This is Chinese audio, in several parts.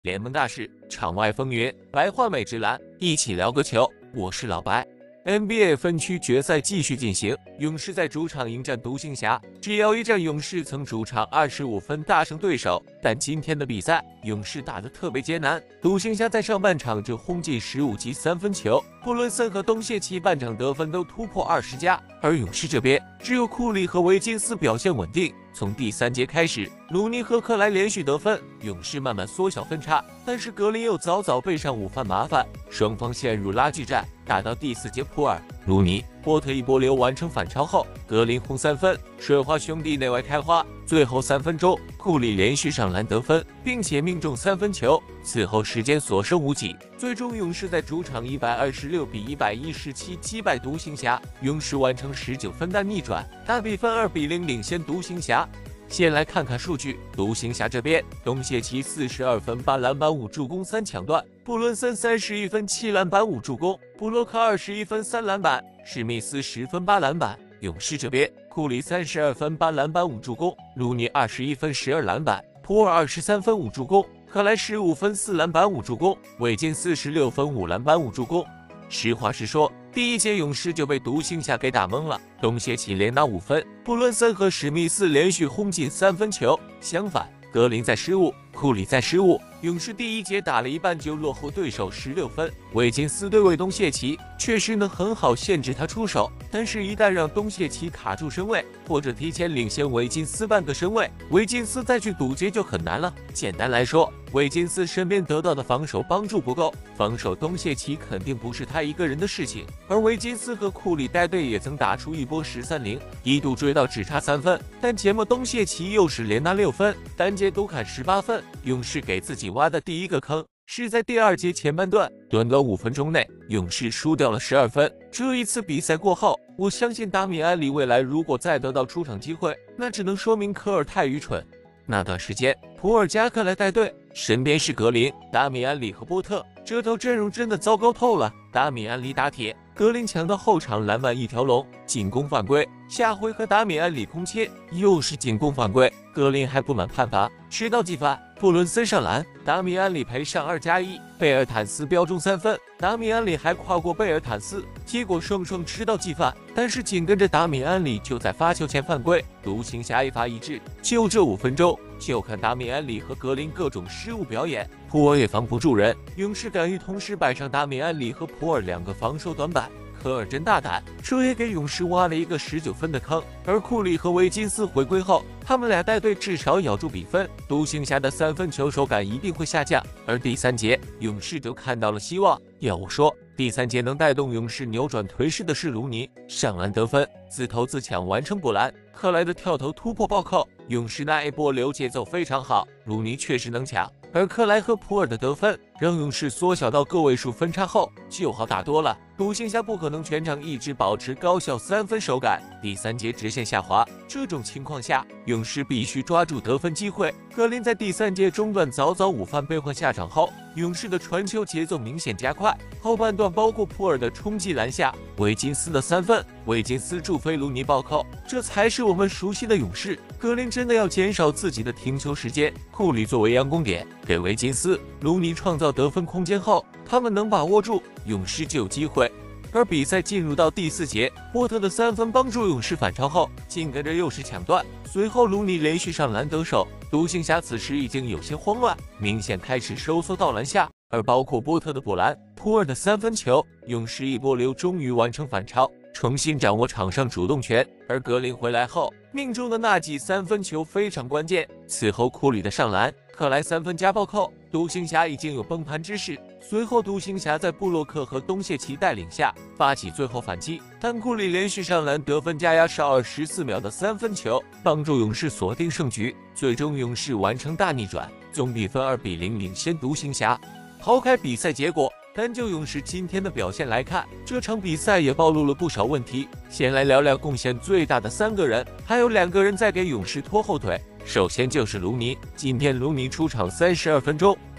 联盟大事，场外风云，白话美职篮，一起聊个球。我是老白。NBA 分区决赛继续进行，勇士在主场迎战独行侠。G1战，勇士曾主场25分大胜对手，但今天的比赛，勇士打得特别艰难。独行侠在上半场就轰进15记三分球，布伦森和东契奇半场得分都突破20加，而勇士这边只有库里和维金斯表现稳定。从第三节开始，鲁尼和克莱连续得分，勇士慢慢缩小分差，但是格林又早早背上午饭麻烦，双方陷入拉锯战。打到第4节，普尔、鲁尼、波特一波流完成反超后，格林轰3分，水花兄弟内外开花。最后3分钟，库里连续上篮得分，并且命中3分球。此后时间所剩无几，最终勇士在主场126比117击败独行侠，勇士完成19分的逆转，大比分2比0领先独行侠。先来看看数据，独行侠这边，东契奇42分8篮板5助攻3抢断，布伦森31分7篮板5助攻，布洛克21分3篮板，史密斯10分8篮板。勇士这边，库里32分8篮板5助攻，鲁尼21分12篮板，普尔23分5助攻，克莱15分4篮板5助攻，韦金46分5篮板5助攻。实话实说，第一节勇士就被独行侠给打懵了，东契奇连拿5分，布伦森和史密斯连续轰进3分球。相反，格林在失误，库里在失误，勇士第一节打了一半就落后对手16分。韦金斯对位东契奇确实能很好限制他出手，但是一旦让东契奇卡住身位，或者提前领先维金斯半个身位，维金斯再去堵截就很难了。简单来说，维金斯身边得到的防守帮助不够，防守东契奇肯定不是他一个人的事情。而维金斯和库里带队也曾打出一波13-0，一度追到只差3分，但节末东契奇又是连拿6分，单节独砍18分。勇士给自己挖的第一个坑是在第2节前半段，短短5分钟内，勇士输掉了12分。这一次比赛过后，我相信达米安里未来如果再得到出场机会，那只能说明科尔太愚蠢。那段时间，普尔加克来带队，身边是格林、达米安里和波特，这套阵容真的糟糕透了。达米安里打铁，格林抢到后场篮板一条龙，进攻犯规。下回合达米安里空切，又是进攻犯规，格林还不满判罚，迟到计罚。布伦森上篮，达米安里赔上2+1，贝尔坦斯标中3分，达米安里还跨过贝尔坦斯，结果双双迟到计犯。但是紧跟着达米安里就在发球前犯规，独行侠一罚一掷。就这5分钟，就看达米安里和格林各种失误表演，普尔也防不住人，勇士敢于同时摆上达米安里和普尔2个防守短板。科尔真大胆，这也给勇士挖了一个19分的坑。而库里和维金斯回归后，他们俩带队至少咬住比分，独行侠的3分球手感一定会下降。而第3节，勇士就看到了希望。要我说，第3节能带动勇士扭转颓势的是鲁尼上篮得分，自投自抢完成补篮，克莱的跳投突破暴扣，勇士那一波流节奏非常好，鲁尼确实能抢。而克莱和普尔的得分让勇士缩小到个位数分差后就好打多了。独行侠不可能全场一直保持高效3分手感，第3节直线下滑。这种情况下，勇士必须抓住得分机会。格林在第3节中段早早午饭被换下场后，勇士的传球节奏明显加快。后半段包括普尔的冲击篮下，维金斯的3分，维金斯助飞鲁尼暴扣，这才是我们熟悉的勇士。格林真的要减少自己的停球时间，库里作为佯攻点，给维金斯、鲁尼创造得分空间后，他们能把握住，勇士就有机会。而比赛进入到第4节，波特的3分帮助勇士反超后，紧跟着又是抢断，随后鲁尼连续上篮得手。独行侠此时已经有些慌乱，明显开始收缩到篮下，而包括波特的补篮、普尔的3分球，勇士一波流终于完成反超，重新掌握场上主动权。而格林回来后命中的那记3分球非常关键，此后库里的上篮，克莱3分加暴扣，独行侠已经有崩盘之势。随后独行侠在布洛克和东契奇带领下发起最后反击，但库里连续上篮得分加压少24秒的3分球，帮助勇士锁定胜局。最终勇士完成大逆转，总比分2比0领先独行侠。抛开比赛结果，单就勇士今天的表现来看，这场比赛也暴露了不少问题。先来聊聊贡献最大的3个人，还有2个人在给勇士拖后腿。首先就是鲁尼，今天鲁尼出场32分钟，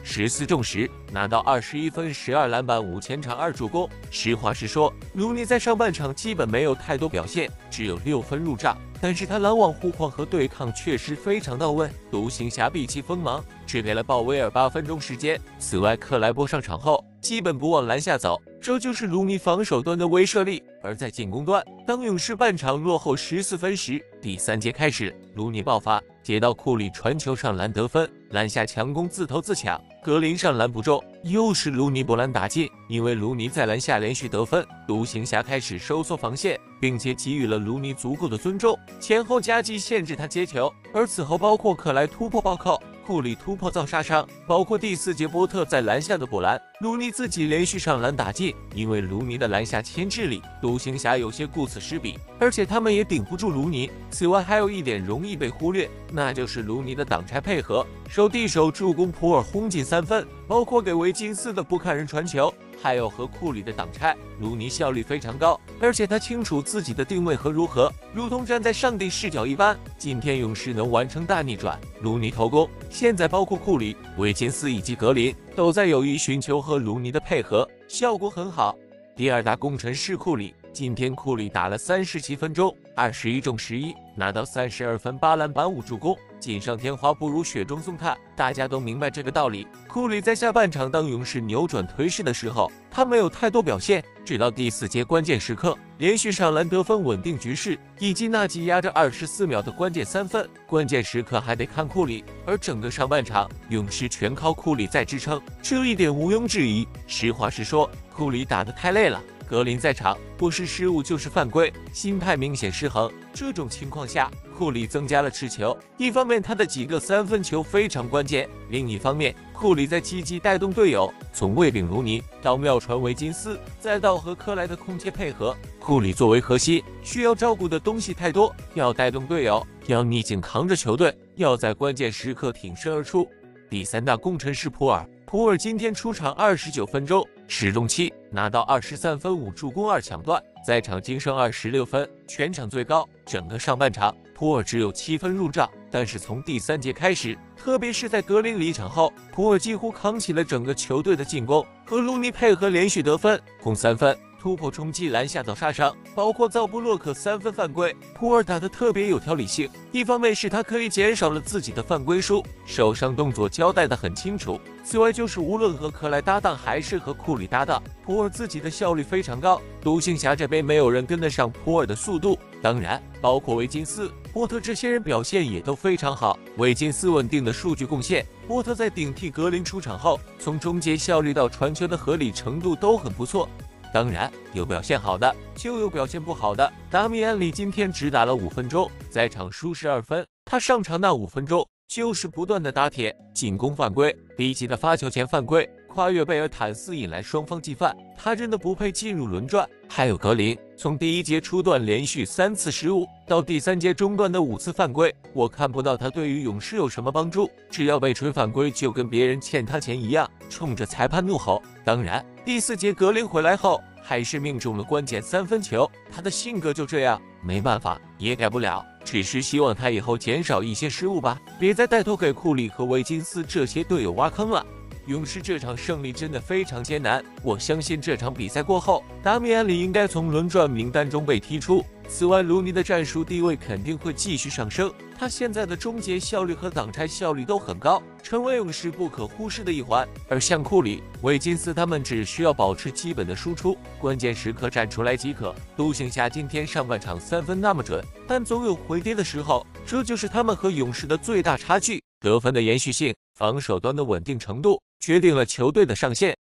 14中10，拿到21分、12篮板、5前场2助攻。实话实说，卢尼在上半场基本没有太多表现，只有6分入账。但是他拦网、护框和对抗确实非常到位，独行侠避其锋芒，只给了鲍威尔8分钟时间。此外，克莱伯上场后基本不往篮下走，这就是卢尼防守端的威慑力。而在进攻端，当勇士半场落后14分时，第3节开始，卢尼爆发，接到库里传球上篮得分，篮下强攻自投自抢，格林上篮不中，又是卢尼波篮打进。因为卢尼在篮下连续得分，独行侠开始收缩防线，并且给予了卢尼足够的尊重，前后夹击限制他接球。而此后包括克莱突破暴扣，库里突破造杀伤，包括第4节波特在篮下的补篮，卢尼自己连续上篮打进。因为卢尼的篮下牵制力，独行侠有些顾此失彼，而且他们也顶不住卢尼。此外还有一点容易被忽略，那就是卢尼的挡拆配合，手递手助攻普尔轰进3分，包括给维金斯的不看人传球，还有和库里的挡拆，卢尼效率非常高，而且他清楚自己的定位和如何，如同站在上帝视角一般。今天勇士能完成大逆转，卢尼投攻，现在包括库里、维金斯以及格林都在有意寻求和卢尼的配合，效果很好。第二大功臣是库里，今天库里打了37分钟，21中11，拿到32分、8篮板、5助攻。锦上添花不如雪中送炭，大家都明白这个道理。库里在下半场当勇士扭转颓势的时候，他没有太多表现，直到第4节关键时刻，连续上篮得分稳定局势，以及那记压着24秒的关键3分，关键时刻还得看库里。而整个上半场，勇士全靠库里在支撑，这一点毋庸置疑。实话实说，库里打得太累了。格林在场，不是失误就是犯规，心态明显失衡。这种情况下，库里增加了持球，一方面他的几个3分球非常关键，另一方面库里在积极带动队友，从卫饼卢尼到妙传维金斯，再到和克莱的空切配合。库里作为核心，需要照顾的东西太多，要带动队友，要逆境扛着球队，要在关键时刻挺身而出。第3大功臣是普尔，普尔今天出场29分钟，10中7，拿到23分、5助攻、2抢断，在场净胜26分，全场最高。整个上半场，普尔只有7分入账，但是从第3节开始，特别是在格林离场后，普尔几乎扛起了整个球队的进攻，和卢尼配合连续得分，攻3分。突破冲击篮下造杀伤，包括造布洛克3分犯规，普尔打得特别有条理性。一方面是他可以减少了自己的犯规数，手上动作交代得很清楚。此外就是无论和克莱搭档还是和库里搭档，普尔自己的效率非常高。独行侠这边没有人跟得上普尔的速度，当然包括维金斯、波特这些人表现也都非常好。维金斯稳定的数据贡献，波特在顶替格林出场后，从终结效率到传球的合理程度都很不错。当然，有表现好的，就有表现不好的。达米安里今天只打了5分钟，在场输12分。他上场那5分钟，就是不断的打铁，进攻犯规，低级的发球前犯规，跨越贝尔坦斯引来双方计犯，他真的不配进入轮转。还有格林，从第1节初段连续3次失误，到第3节中段的5次犯规，我看不到他对于勇士有什么帮助。只要被吹犯规，就跟别人欠他钱一样，冲着裁判怒吼。当然，第4节格林回来后，还是命中了关键3分球。他的性格就这样，没办法，也改不了。只是希望他以后减少一些失误吧，别再带头给库里和维金斯这些队友挖坑了。勇士这场胜利真的非常艰难，我相信这场比赛过后，达米安里应该从轮转名单中被踢出。此外，卢尼的战术地位肯定会继续上升，他现在的终结效率和挡拆效率都很高，成为勇士不可忽视的一环。而像库里、维金斯他们只需要保持基本的输出，关键时刻站出来即可。独行侠今天上半场3分那么准，但总有回跌的时候，这就是他们和勇士的最大差距。得分的延续性、防守端的稳定程度，决定了球队的上限。